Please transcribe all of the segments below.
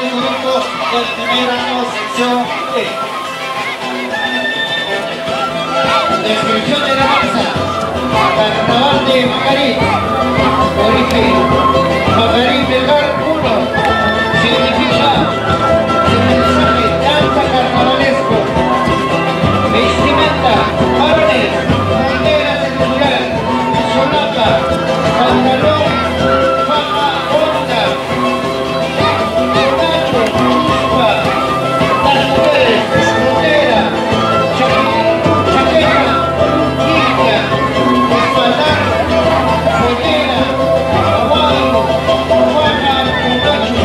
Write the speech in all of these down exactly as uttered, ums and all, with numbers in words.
segundo grupo del primer año sección E. Descripción de la danza. Carnaval de Macarí. Origen. Macarí Belgar uno. Significa mensaje, danza carnavalesco. Vestimenta, varones, bandera central, solapa, pantalón, faja, onda, penacho, chupa, las mujeres, frontera, chaqueta, india, espaldar, botera, aguado, faja, penacho.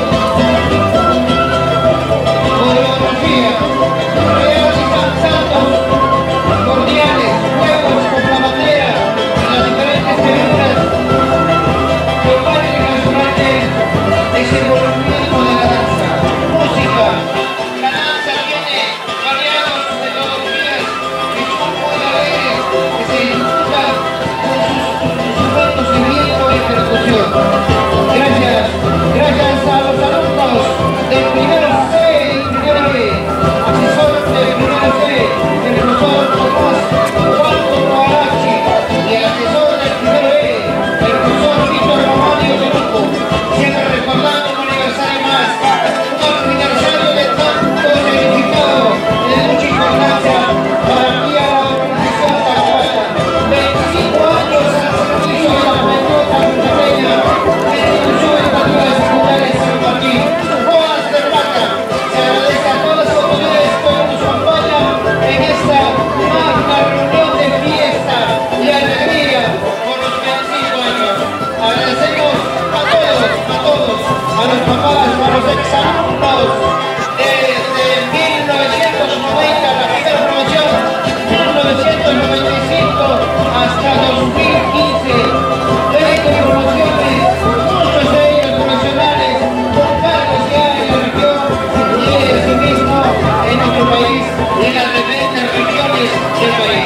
Coreografía, realizan saltos, cordiales, juegos con la bandera en las diferentes figuras que muestran durante el desenvolvimiento de la danza. Música. La danza tiene variadas metodologías que son muy alegres, que se disfrutan con sus instrumentos de viento y percusión. Gracias, gracias a los alumnos del primero C y primero B, asesor del primero C, el profesor Tomás Juanjo Noarachi, y el asesor del primero E, el profesor Víctor Romario Peruco, siempre recordando un aniversario más, un aniversario de tanto significado y de mucha importancia para mí a la organización Tacuata. veinticinco años al servicio de la juventud tacuateña, institución educativa de secundaria de San Martín. Bodas de plata. Se agradece a todas las autoridades que hoy nos acompañan en esta magna reunión de fiesta y alegría por los veinticinco años. Agradecemos a todos, a todos, a los papás, a los exalumnos desde mil novecientos noventa, la primera promoción, mil novecientos noventa y cinco hasta dos mil quince. veinte promociones, muchos de ellos profesionales, con cargos ya en la región y asimismo en nuestro país y en las diferentes regiones del país.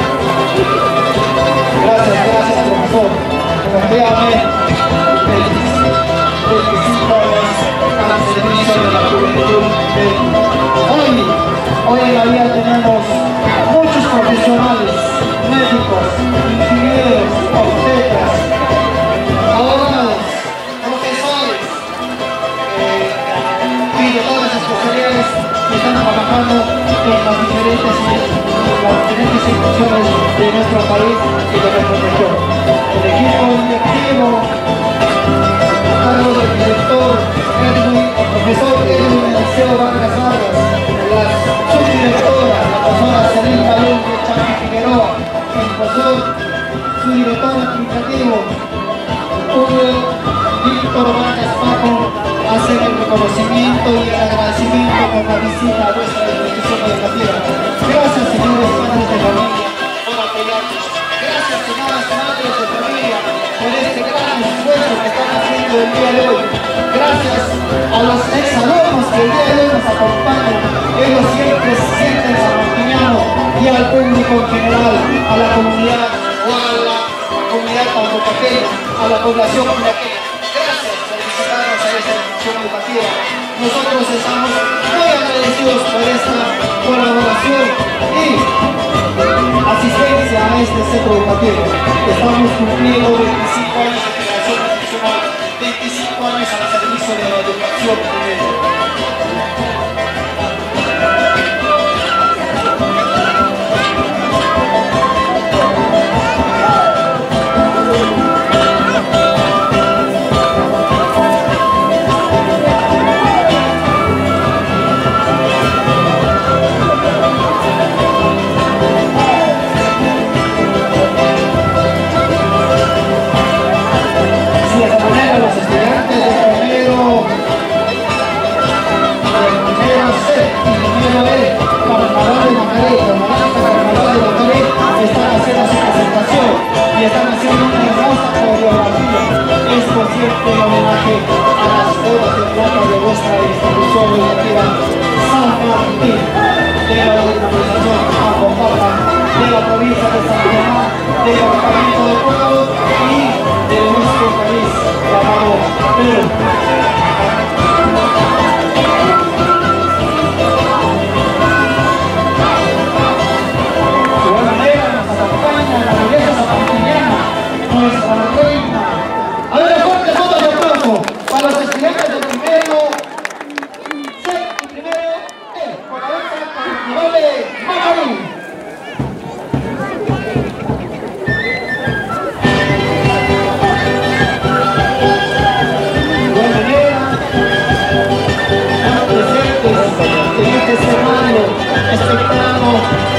Gracias, gracias, profesor. Efectivamente, veinticinco años al servicio de la juventud. Hoy, hoy en la vida tenemos muchos profesionales, médicos, ingenieros, obstetras, abogados, profesores, eh, y de todas las especialidades que están trabajando en las diferentes, en las diferentes instituciones de nuestro país y de nuestra región. El equipo directivo, a cargo del director Edwin, el profesor Edwin Eliseo Vargas Vargas, la subdirectora, la profesora Celina López Chapi Figueroa, el profesor, su director administrativo, Julio Víctor Vargas Paco, hacen el reconocimiento y el agradecimiento por la visita a nuestra institución educativa. Gracias, señores padres de familia, por apoyarnos. Gracias, señoras madres de familia, por este gran esfuerzo que están haciendo el día de hoy. Gracias a los exalumnos que el día de hoy nos acompañan. Ellos siempre se sienten sanmartinianos y al público en general, a la comunidad o a la comunidad tacuateña, a la población plaqueña. Gracias por visitarnos a esta institución educativa. Nosotros estamos muy agradecidos por esta colaboración y asistencia a este centro educativo. Estamos cumpliendo veinticinco años de creación institucional, veinticinco años al servicio de la educación primero. Si de esta manera los estudiantes de primero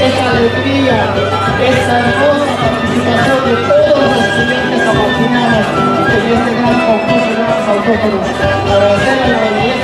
esa alegría, esa hermosa participación de todos los estudiantes apasionados en este gran concurso de los autófonos. Agradecer a la belleza